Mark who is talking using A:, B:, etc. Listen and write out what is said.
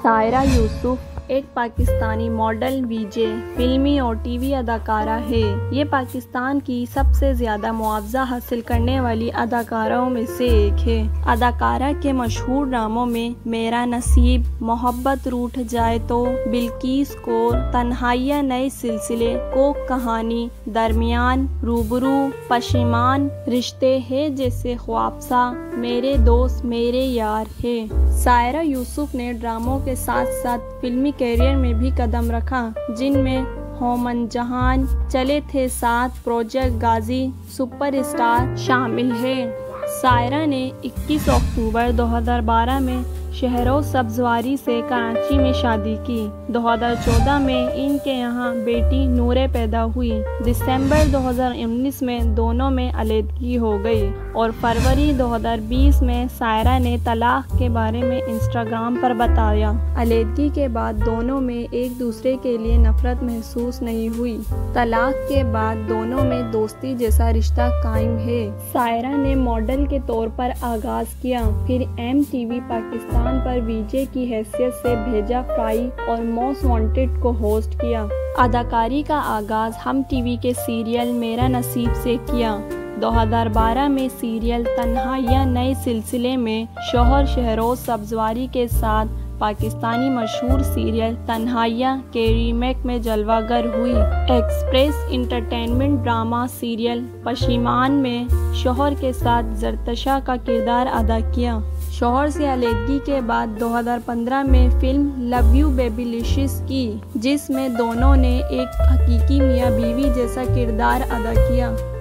A: سائرہ یوسف ایک پاکستانی ماڈل، وی جے، فلمی اور ٹی وی اداکارہ ہے۔ یہ پاکستان کی سب سے زیادہ معاوضہ حاصل کرنے والی اداکاروں میں سے ایک ہے۔ اداکارہ کے مشہور ناموں میں میرا نصیب، محبت روٹھ جائے تو، بلقیس کور، تنہائیاں نئے سلسلے، کوک کہانی، درمیان، روبرو، پشیمان، رشتے ہیں جیسے خوابسا، میرے دوست میرے یار ہے۔ سائرہ یوسف نے ڈراموں کے ساتھ ساتھ فلمی کیریئر میں بھی قدم رکھا، جن میں ہومن جہان، چلے تھے ساتھ، پروجیکٹ غازی، سپر اسٹار شامل ہیں۔ سائرہ نے 21 اکتوبر 2012 میں شہروز سبزواری سے کراچی میں شادی کی۔ 2014 میں ان کے یہاں بیٹی نورے پیدا ہوئی۔ دسمبر 2019 میں دونوں میں علیحدگی ہو گئی اور فروری 2020 میں سائرہ نے طلاق کے بارے میں انسٹاگرام پر بتایا۔ علیحدگی کے بعد دونوں میں ایک دوسرے کے لیے نفرت محسوس نہیں ہوئی۔ طلاق کے بعد دونوں میں دوستی جیسا رشتہ قائم ہے۔ سائرہ نے ماڈل کے طور پر آغاز کیا، پھر MTV پاکستان پر وی جے کی حیثیت سے بھیجا فرائی اور موسٹ وانٹڈ کو ہوسٹ کیا۔ اداکاری کا آغاز ہم ٹی وی کے سیریل میرا نصیب سے کیا۔ 2012 میں سیریل تنہائیاں نئے سلسلے میں شوہر شہروز سبزواری کے ساتھ پاکستانی مشہور سیریل تنہائیاں کے ریمیک میں جلوہ گر ہوئی۔ Express entertainment drama serial Pashiman میں شوہر کے ساتھ زرتشا کا کردار ادا کیا۔ شوہر سے علیحدگی کے بعد 2015 میں فلم لو یو بیبیلیشس کی، جس میں دونوں نے ایک حقیقی میاں بیوی جیسا کردار ادا کیا۔